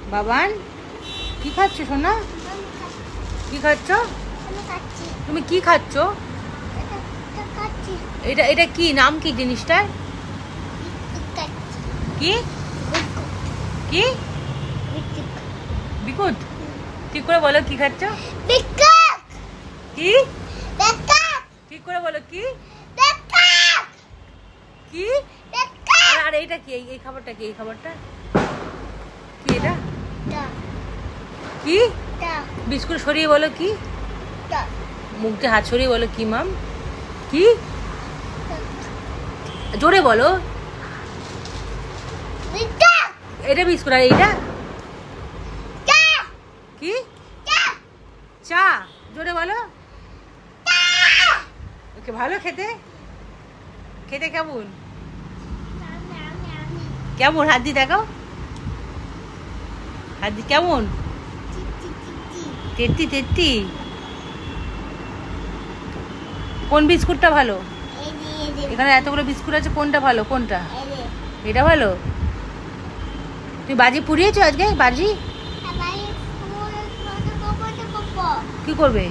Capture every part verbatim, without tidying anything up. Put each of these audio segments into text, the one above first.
বাবান কি খাচ্ছ সোনা? কি খাচ্ছ তুমি? কি খাচ্ছ? এটা এটা কি নাম? কি জিনিসটার কি? কি বিকুট? ঠিক করে বলো কি খাচ্ছ? কি ঠিক করে বলো কি? কি? আর এইটা কি? এই খাবারটা কি? এই খাবারটা কি? এটা কি? বিস্কুট সরিয়ে বলো কি? মুখে হাত সরিয়ে বলো কি মাম? কি? জোরে বলো। এটা বিস্কুট। আর এইটা কি? চা। জোরে বলো। ওকে ভালো খেতে? খেতে কেমন? কেমন? হাত দিয়ে দেখাও। হাত দিয়ে কেমন? তেত্তি তেত্তি। কোন বিস্কুটটা ভালো? এখানে এতগুলো বিস্কুট আছে, কোনটা ভালো? কোনটা? এটা ভালো। তুই বাজি পুড়িয়েছো আজকে? বাজি কি করবে?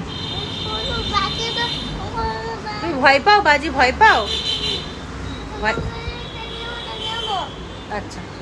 তুমি ভয় পাও? বাজি ভয় পাও? আচ্ছা।